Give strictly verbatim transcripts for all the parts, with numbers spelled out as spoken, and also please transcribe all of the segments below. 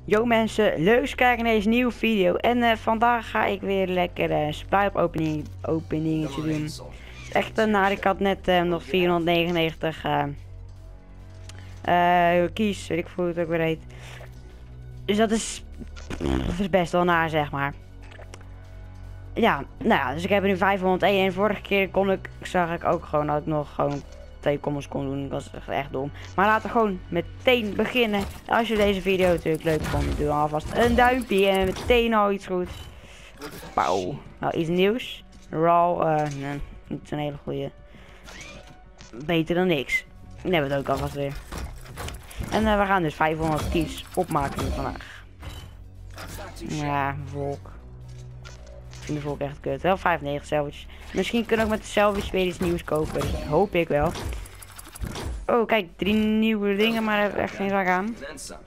Yo mensen, leuk eens kijken naar deze nieuwe video. En uh, vandaag ga ik weer lekker een uh, supply opening openingetje doen. Echt, uh, nou, ik had net uh, nog vierhonderdnegenennegentig uh, uh, keys, weet ik hoe het ook weer heet. Dus dat is, dat is best wel naar, zeg maar. Ja, nou ja, dus ik heb er nu vijfhonderdéén en vorige keer kon ik, zag ik ook gewoon dat ik nog gewoon twee comments kon doen. Dat was echt dom. Maar laten we gewoon meteen beginnen. Als je deze video natuurlijk leuk vond, doe dan alvast een duimpje en meteen al iets goed. Pauw. Nou, iets nieuws. Raw, uh, nee, niet zo'n hele goede. Beter dan niks. Dan hebben we het ook alvast weer. En uh, we gaan dus vijfhonderd keys opmaken vandaag. Ja, volk. Ik vind de volk echt kut. Wel vijfennegentig salvages. Misschien kunnen we ook met de salvage weer iets nieuws kopen. Dus dat hoop ik wel. Oh, kijk, drie nieuwe dingen, maar heb ik echt geen zak aan.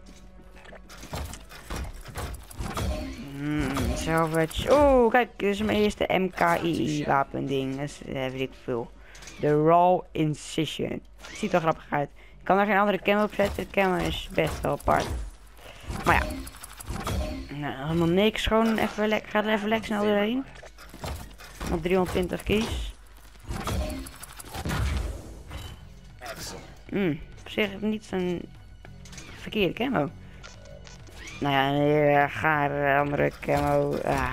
Hmm, salvage. Oh, kijk, dit is mijn eerste M K I wapending. Dat is, uh, weet ik veel. De Raw Incision. Ziet er grappig uit. Ik kan er geen andere camo op zetten. De camo is best wel apart. Maar ja. Nou, helemaal niks. Gewoon even lekker. Gaat er even lekker snel doorheen. Nog driehonderdtwintig keys. Hmm, op zich niet zo'n verkeerde camo. Nou ja, een gaar andere camo. Ah.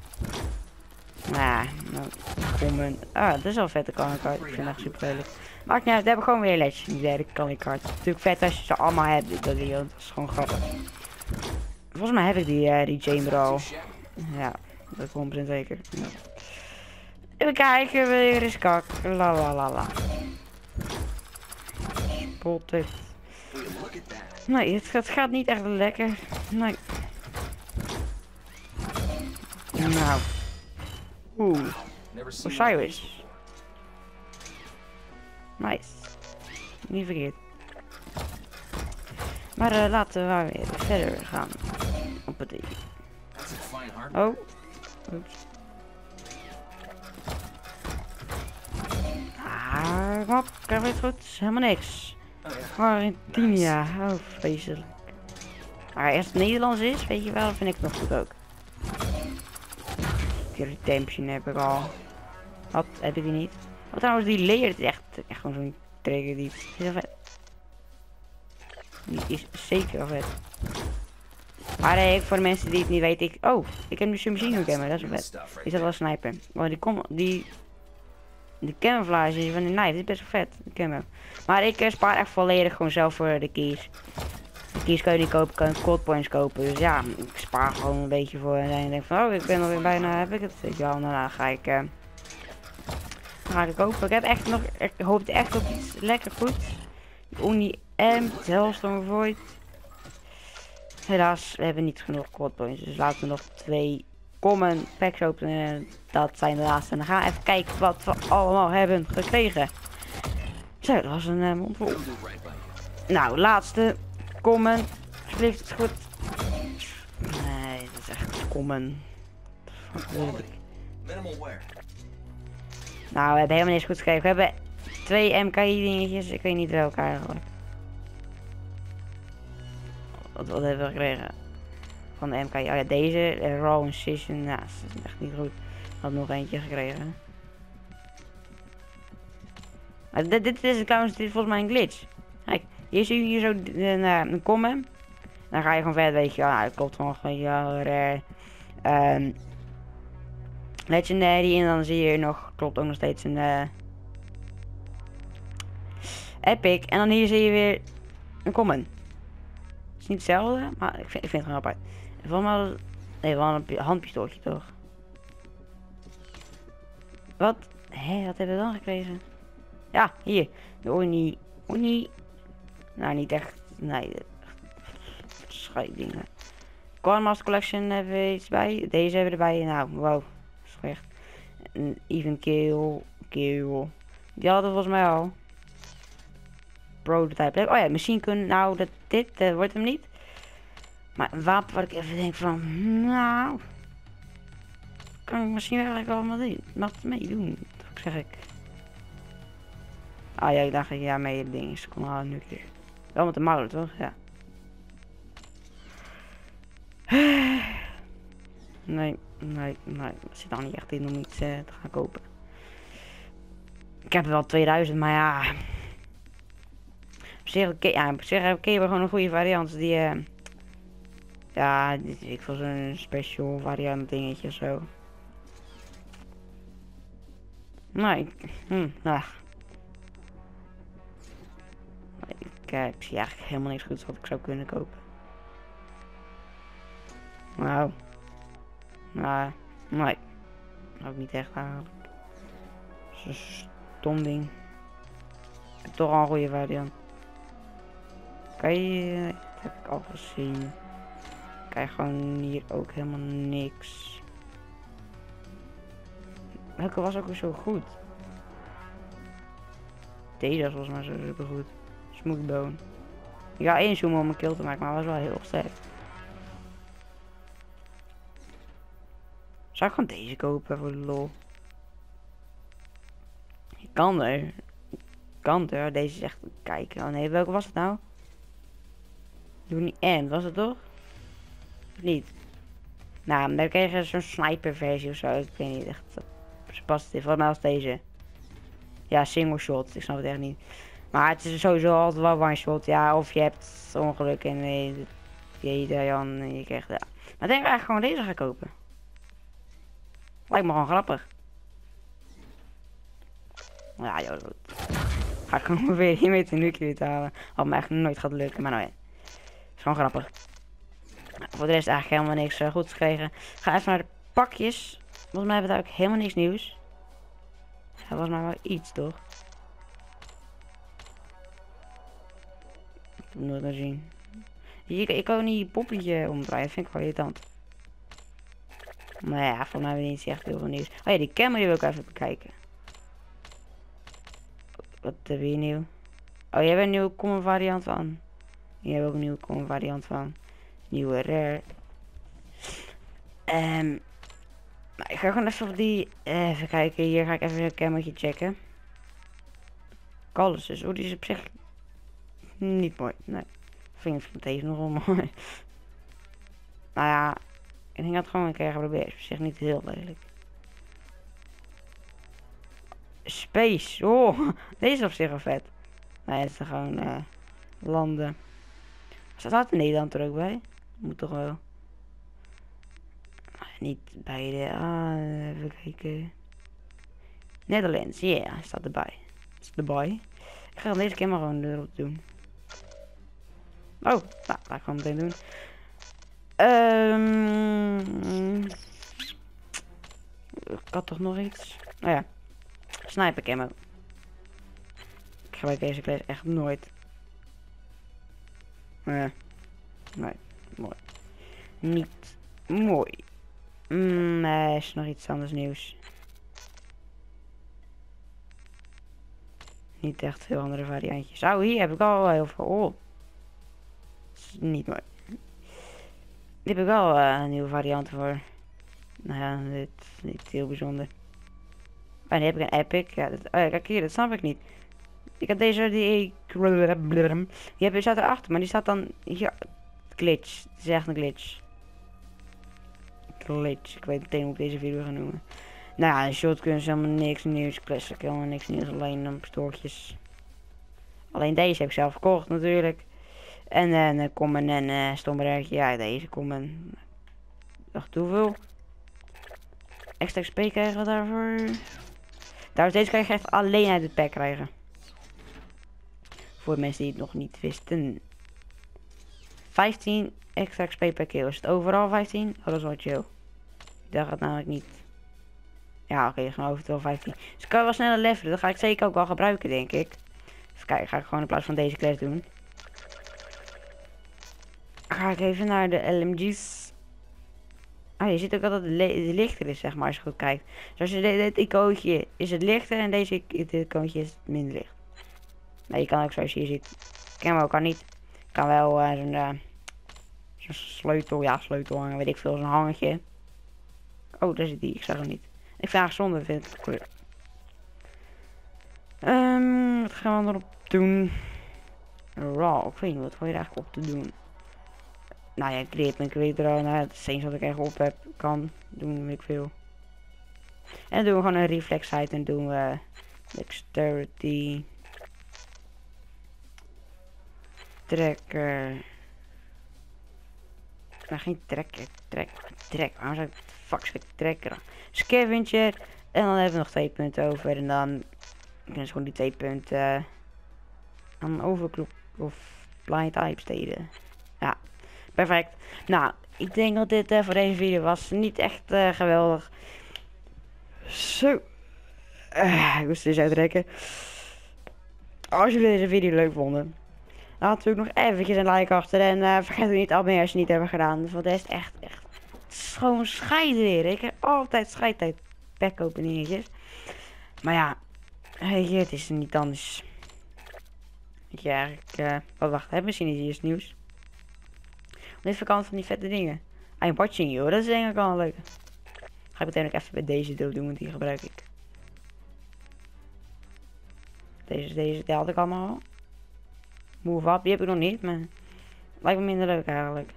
Nou, nou, common. Ah, dat is wel een vette candy-card. Ik vind het echt super lelijk. Maakt niet uit, we hebben gewoon weer legend. Die derde candy-card. Natuurlijk vet als je ze allemaal hebt. Dat is gewoon grappig. Volgens mij heb ik die, uh, die chamber al. Ja, dat is honderd procent zeker. Ja. Even kijken, weer eens kak. La la la la. Spotted. Nee, het, het gaat niet echt lekker. Nee. Nou. Oeh. Osiris. Nice. Niet verkeerd. Maar uh, laten we weer verder gaan. Op het idee. Oh. Oeps. Ah, kom op. Krijg het goed. Helemaal niks. Argentinia. Oh, vreselijk. Maar als het Nederlands is, weet je wel, vind ik het nog goed ook. Die redemption heb ik al. Wat heb ik die niet? Wat trouwens, die layer is echt, echt gewoon zo'n trigger die is heel vet. Die is zeker wel vet. Maar hey, voor de mensen die het niet weten, ik... Oh, ik heb nu submachine gun, dat is wel vet. Die zat wel snipen. Oh, die kom, die... De camouflage van de knife is best wel vet. De camo. Maar ik uh, spaar echt volledig gewoon zelf voor de keys. De keys kan je niet kopen, kan je cold points kopen. Dus ja, ik spaar gewoon een beetje voor. En dan denk ik van, oh, ik ben alweer bijna, heb ik het. Weet je wel, en daarna ga ik... Uh, dan ga ik kopen. Ik heb echt nog... Ik hoopte echt op iets lekker goed. Uni M, Hellstorm Void. Helaas, we hebben niet genoeg cold points. Dus laten we nog twee common packs openen. Dat zijn de laatste. En dan gaan we even kijken wat we allemaal hebben gekregen. Zo, dat was een uh, mond vol. Nou, laatste. Common. Alsjeblieft, het is goed. Nee, dat is echt common. Nou, we hebben helemaal niks goed gekregen. We hebben twee M K I dingetjes. Ik weet niet welke eigenlijk. Wat, wat hebben we gekregen? Van de M K I. Oh ja, deze. Uh, Raw Incision. Nou, dat is echt niet goed. Had nog eentje gekregen. Maar dit, dit is trouwens dit is volgens mij een glitch. Kijk, hier zie je hier zo een, een comment. Dan ga je gewoon verder, weet je wel. Nou, het klopt gewoon gewoon rare. Um, legendary. En dan zie je hier nog, klopt ook nog steeds een uh, epic. En dan hier zie je weer een comment. Het is niet hetzelfde, maar ik vind, ik vind het gewoon apart. Volgens mij, nee, wel een handpistooltje toch? Wat? Hé, wat hebben we dan gekregen? Ja, hier. De Uni. Uni. Nou, niet echt. Nee. Scheidingen. Cornmaster Collection hebben we iets bij. Deze hebben we erbij. Nou, wow. Slecht. Een even kill. Kill. Die hadden we volgens mij al. Prototype. Oh ja, misschien kunnen. Nou, dat, dit uh, wordt hem niet. Maar een wapen waar ik even denk van. Nou. Kan ik misschien eigenlijk allemaal doen. Mag het meedoen. Zeg ik. Ah ja, ik dacht ja, mee ding is. Kom halen nu een keer. Wel met de mouwen toch? Ja. Nee, nee, nee. Dat zit dan niet echt in om iets uh, te gaan kopen. Ik heb er wel tweeduizend, maar ja. Op zich, okay, ja, op zich heb ik gewoon een goede variant. Die, uh, ja, dit, ik wil zo'n special variant dingetje of zo. Nee, hm, ach. Ik, uh, ik zie eigenlijk helemaal niks goeds wat ik zou kunnen kopen. Nou. Nou, nee. Ook niet echt eigenlijk. Zo'n stom ding. Ik heb toch al een goede variant. Kan je... Dat heb ik al gezien. Kijk gewoon hier ook helemaal niks. Welke was ook weer zo goed? Deze was volgens mij zo super goed. Smoothbone. Ik ga één zoomen om een kill te maken, maar was wel heel sterk. Zou ik gewoon deze kopen voor de lol? Ik kan er. Ik kan er. Deze is echt kijken. Oh nee, welke was het nou? Doe niet end, was het toch? Of niet? Nou, dan kreeg je zo'n sniper versie of zo. Ik weet niet echt. Ze past het. Volgens mij was deze. Ja, single shot. Ik snap het echt niet. Maar het is sowieso altijd wel one shot. Ja, of je hebt ongeluk en je je Jan en je krijgt ja. Maar ik denk eigenlijk gewoon deze gaan kopen. Lijkt me gewoon grappig. Ja, joh. Ga ik gewoon weer hiermee een nuclear te halen. Had me echt nooit gaat lukken, maar nou ja. Is gewoon grappig. Voor de rest eigenlijk helemaal niks uh, goed gekregen. Ga even naar de pakjes. Volgens mij hebben we daar ook helemaal niks nieuws. Dat was maar wel iets, toch? Ik heb nooit gezien. Hier, ik kan niet je poppetje omdraaien. Vind ik wel irritant. Maar ja, volgens mij hebben we niet echt heel veel nieuws. Oh ja, die camera wil ik even bekijken. Wat heb je hier nieuw? Oh, jij hebt een nieuwe common variant van. Hier hebben we ook een nieuwe common variant van. Nieuwe rare. Um, nou, ik ga gewoon even op die. Uh, even kijken. Hier ga ik even een cameraatje checken. Colossus. Oh, die is op zich niet mooi. Nee. Vind ik deze nog wel mooi. Nou ja. Ik denk dat gewoon een keer proberen. Op zich niet heel lelijk. Space. Oh, deze is op zich wel vet. Nee, het is gewoon uh, landen. Staat Nederland er ook bij? Moet toch wel. Niet beide. Ah, even kijken. Netherlands, ja, yeah, staat erbij. Is erbij. Ik ga deze keer maar gewoon erop doen. Oh, nou, laat ik gewoon meteen doen. Um, ik had toch nog iets? Nou ja. Sniper camo. Ik gebruik deze class echt nooit. Nee. Nee, mooi. Niet mooi. Mm, nee, is nog iets anders nieuws. Niet echt veel andere variantjes. Oh, hier heb ik al heel veel. Oh. Is niet mooi. Dit heb ik al uh, een nieuwe variant voor. Nou ja, dit is niet heel bijzonder. Oh, die heb ik een epic. Ja, dat, oh ja, kijk hier, dat snap ik niet. Ik heb deze, die... Die heb je staat erachter, maar die staat dan hier... Glitch. Het is echt een glitch. Glitch. Ik weet meteen hoe ik deze video ga noemen. Nou ja, een shotgun is helemaal niks nieuws. Classic helemaal niks nieuws. Alleen dan pistooltjes. Alleen deze heb ik zelf gekocht natuurlijk. En dan uh, Common en uh, Stomberertje. Ja, deze Common. Wacht, hoeveel? Extra X P krijgen we daarvoor. Trouwens, deze kan je echt alleen uit het pack krijgen. Voor mensen die het nog niet wisten. vijftien extra X P per kill. Is het overal vijftien? Oh, dat is wel chill. Dat gaat namelijk niet. Ja, oké, okay, gewoon overal vijftien. Dus ik kan wel sneller levelen. Dat ga ik zeker ook wel gebruiken, denk ik. Even kijken, ga ik gewoon in plaats van deze class doen. Ga ik even naar de L M G's. Ah, je ziet ook dat het lichter is, zeg maar, als je goed kijkt. Zoals je dit icoontje is het lichter en deze dit icoontje is minder licht. Nou, je kan ook zoals je hier ziet. Camo kan niet. Kan wel uh, zo'n uh, zo sleutel, ja sleutel hangen, weet ik veel, zo'n hangetje. Oh, daar zit die, ik zag hem niet. Ik vind haar zonde, vind ik kleur. Um, wat gaan we erop doen? Raw, ik weet niet, wat wil je er eigenlijk op te doen? Nou ja, create een creator. Nou, het is eens wat ik echt op heb. Kan doen, weet ik veel. En dan doen we gewoon een reflex height en doen we dexterity. Trekker. Nou, geen trekker. Trek. Trek. Waarom zou ik fuck zou ik trekken? Scavenger. En dan hebben we nog twee punten over. En dan kunnen ze gewoon die twee punten aan overklop of blind eye besteden. Ja, perfect. Nou, ik denk dat dit uh, voor deze video was niet echt uh, geweldig. Zo. Uh, ik moest dus uitrekken. Als jullie deze video leuk vonden, laat natuurlijk nog eventjes een like achter. En uh, vergeet ook niet te abonneren als je het niet hebt gedaan. Want dat is echt, echt gewoon scheiden weer. Ik heb altijd scheidtijd packopeningetjes. Maar ja, weet je, het is niet anders. Weet je eigenlijk, uh, wat wacht, heb misschien iets hier nieuws. Op deze vakant van die vette dingen. I'm watching you, dat is denk ik al een leuke. Ga ik meteen ook even bij deze deel doen, want die gebruik ik. Deze, deze, die had ik allemaal. Move up, die heb ik nog niet, maar lijkt me minder leuk eigenlijk.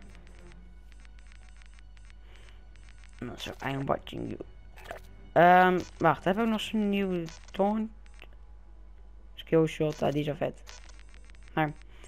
Nou, zo, I'm watching you. Um, wacht, heb ik nog zo'n nieuwe toon? Skillshot, ah, die is al vet. Maar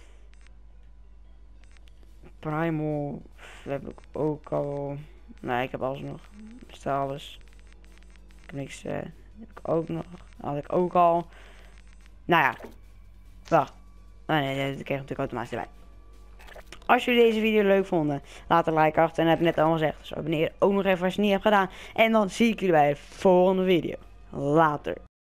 Primal heb ik ook al. Nee, ik heb alles nog. Bestel alles. Ik heb niks. Uh, heb ik ook nog. Had ik ook al. Nou ja. Wacht. Oh nee, dat kreeg ik natuurlijk automatisch erbij. Als jullie deze video leuk vonden, laat een like achter. En heb ik net al gezegd. Dus abonneer ook nog even als je het niet hebt gedaan. En dan zie ik jullie bij de volgende video. Later.